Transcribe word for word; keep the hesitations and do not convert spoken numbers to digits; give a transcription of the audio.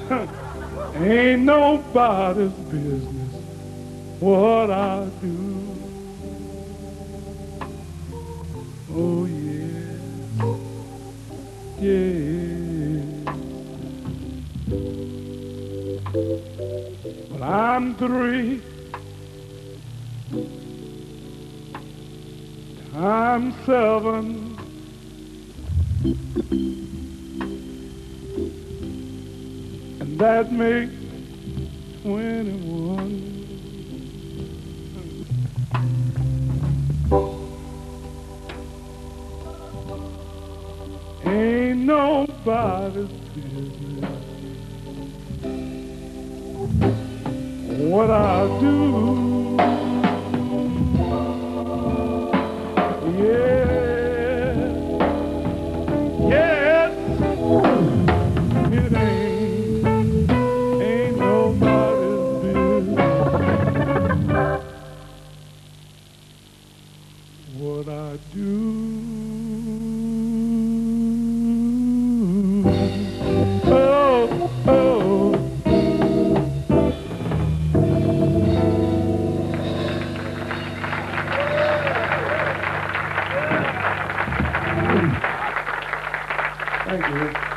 Ain't nobody's business what I do. Oh yeah, yeah. But I'm three times seven. And that makes twenty-one. Ain't nobody's business what I do. Yeah, yes, it ain't, ain't nobody's business what I do. Oh, oh. Thank you.